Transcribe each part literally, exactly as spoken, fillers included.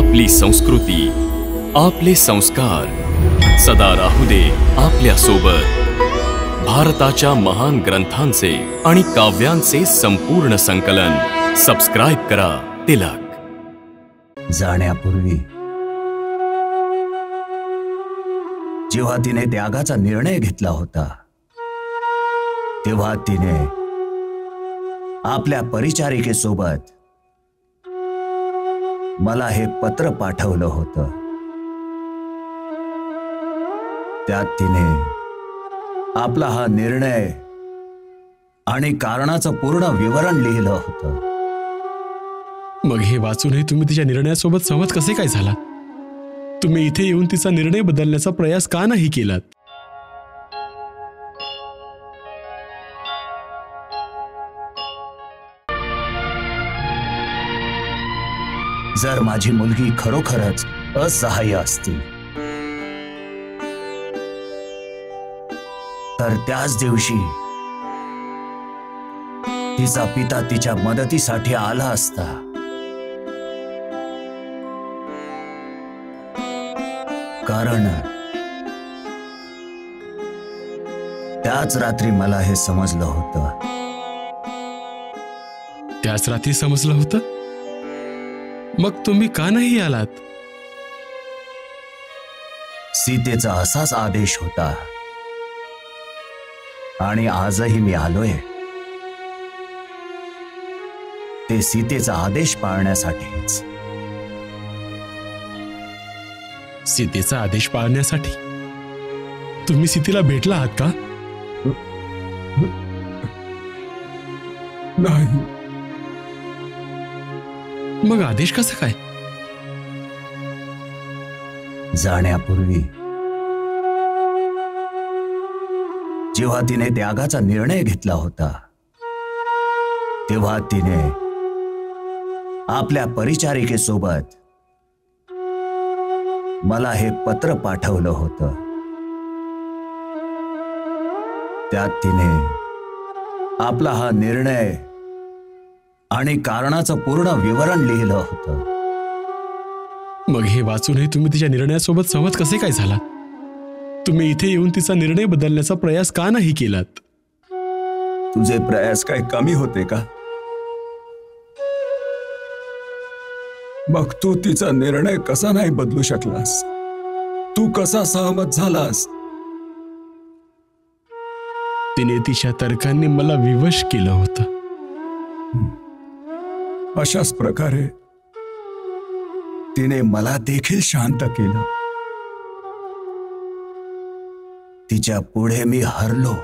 आपली संस्कृती, आपले संस्कार सदा राहू दे आपल्या सोबत. भारताच्या महान ग्रंथांचे आणि काव्यांचे संपूर्ण संकलन सबस्क्राइब करा तिलक. जाण्यापूर्वी जेव्हा तिने त्यागाचा निर्णय घेतला होता तेव्हा तिने आपल्या परिचारिकेसोबत मला हे पत्र पाठवलं होतं. त्यात तिने आपला हा निर्णय आणि कारणाचं पूर्ण विवरण लिहिलं होतं. मग हे वाचूनही तुम्ही तिच्या निर्णयासोबत सहमत कसे काय झाला? तुम्ही इथे येऊन तिचा निर्णय बदलण्याचा प्रयास का नाही केलात? जर माझी मुलगी खरोखरच असहाय्य असती तर त्याच दिवशी तिचा पिता तिच्या मदतीसाठी आला असता. कारण त्याच रात्री मला हे समजलं होतं. त्याच रात्री समजलं होतं? मग तुम्ही का नाही आलात? सीतेचा असाच आदेश होता आणि आजही मी आलोय ते सीतेचा आदेश पाळण्यासाठीच. सीतेचा आदेश पाळण्यासाठी? तुम्ही सीतेला भेटला आहात का? नाही. मग आदेश कसा काय? जाण्यापूर्वी जेव्हा तिने त्यागाचा निर्णय घेतला होता तेव्हा तिने आपल्या परिचारिकेसोबत मला हे पत्र पाठवलं होतं. त्यात तिने आपला हा निर्णय आणि कारणाचं पूर्ण विवरण लिहिलं होतं. मग हे वाचूनही तुम्ही तिच्या निर्णयासोबत सहमत कसे काय झाला? तुम्ही इथे येऊन तिचा निर्णय बदलण्याचा प्रयास का नाही केलात? तुझे प्रयास काय कमी होते का? मग तू तिचा निर्णय कसा नाही बदलू शकलास? तू कसा सहमत झालास? तिने तिच्या तर्कांनी मला विवश केलं होतं. अशाच प्रकारे तिने मला देखील शांत केलं. तिच्या पुढे मी हरलो,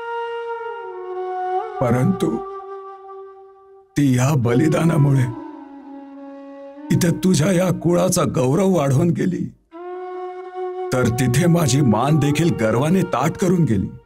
परंतु ती या बलिदानामुळे इथे तुझ्या या कुळाचा गौरव वाढवून गेली, तर तिथे माझी मान देखील गर्वाने ताठ करून गेली.